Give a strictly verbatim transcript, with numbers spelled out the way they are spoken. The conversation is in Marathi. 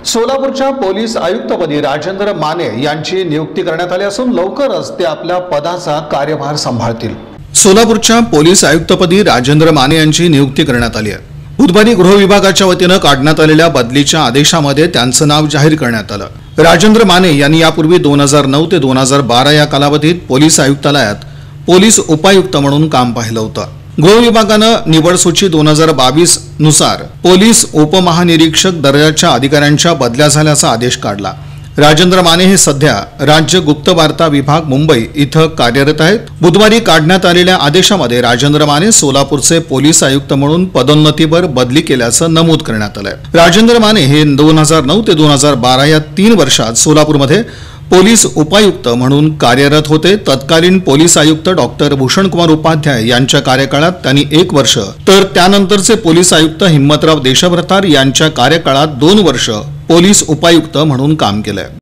सोलापूरच्या पोलीस आयुक्तपदी राजेंद्र माने यांची नियुक्ती करण्यात आली असून लवकरच ते आपल्या पदाचा कार्यभार सांभाळतील। सोलापूरच्या पोलीस आयुक्तपदी राजेंद्र माने यांची नियुक्ती करण्यात आली आहे। बुधवारी गृह विभागाच्या वतीने काढण्यात आलेल्या बदलीच्या आदेशामध्ये त्यांचं नाव जाहीर करण्यात आलं। राजेंद्र माने यांनी यापूर्वी दोन हजार नऊ ते दोन हजार बारा या कालावधीत पोलीस आयुक्तालयात पोलीस उपायुक्त म्हणून काम पाहिलं होतं। गृह विभागानं निवड सूची दोन हजार बावीस नुसार पोलीस उपमहानिरीक्षक दर्जाच्या अधिकाऱ्यांच्या बदल्या झाल्याचा आदेश काढला। राजेंद्र माने हे सध्या राज्य गुप्त वार्ता विभाग मुंबई इथं कार्यरत आहेत। बुधवारी काढण्यात आलेल्या आदेशामध्ये राजेंद्र माने सोलापूरचे पोलीस आयुक्त म्हणून पदोन्नतीवर बदली केल्याचं नमूद करण्यात आलंय। राजेंद्र माने हे दोन हजार नऊ ते दोन हजार बारा या तीन वर्षात सोलापूरमध्ये पोलीस उपायुक्त म्हणून कार्यरत होते। तत्कालीन पोलीस आयुक्त डॉक्टर भूषणकुमार उपाध्याय यांच्या कार्यकाळात त्यांनी एक वर्ष तर त्यानंतरचे पोलीस आयुक्त हिम्मतराव देशभ्रतार यांच्या कार्यकाळात दोन वर्ष पोलीस उपायुक्त म्हणून काम केलंय।